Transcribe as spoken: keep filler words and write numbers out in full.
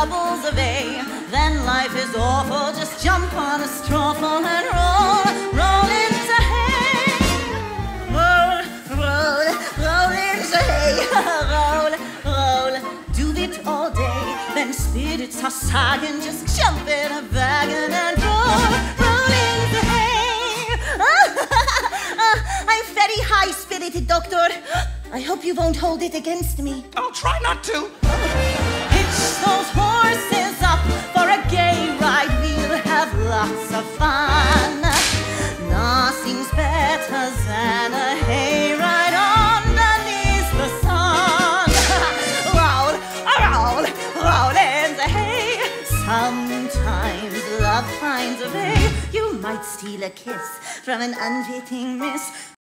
troubles away. Then life is awful, just jump on a strawful and roll, roll into hay. Roll, roll, roll into hay. Roll, roll, do it all day. Then spirits are sagging, just jump in a wagon and roll, roll into hay. I'm very high-spirited, Doctor. I hope you won't hold it against me. I'll try not to. Hitch those horses up for a gay ride. We'll have lots of fun. Nothing's better than a hayride underneath the sun. Roll, roll, roll in the hay. Sometimes love finds a way. You might steal a kiss from an unfitting miss.